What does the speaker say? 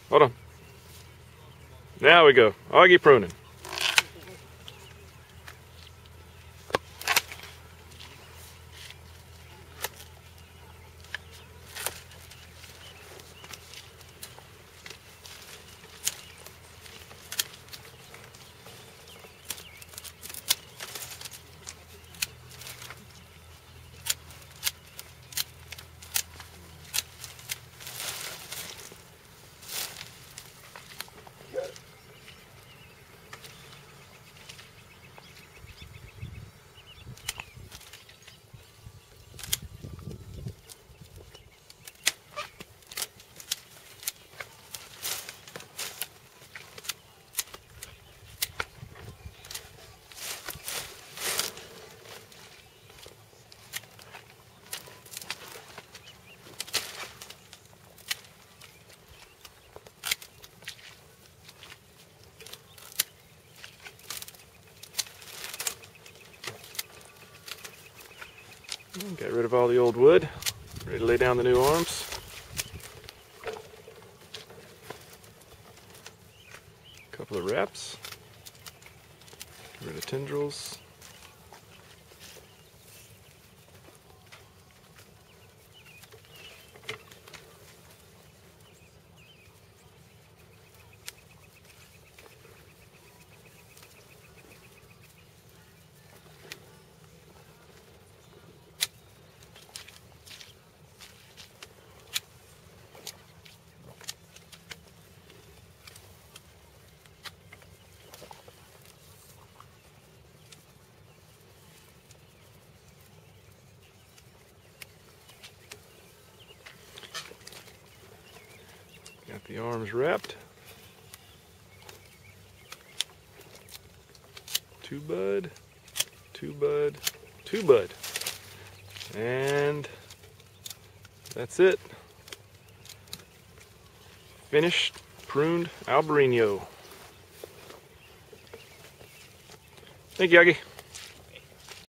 Hold on. Now we go. Augie pruning. Get rid of all the old wood. Ready to lay down the new arms. Couple of wraps. Get rid of tendrils. Got the arms wrapped. Two bud, two bud, two bud. And that's it. Finished pruned Albarino. Thank you, Augie.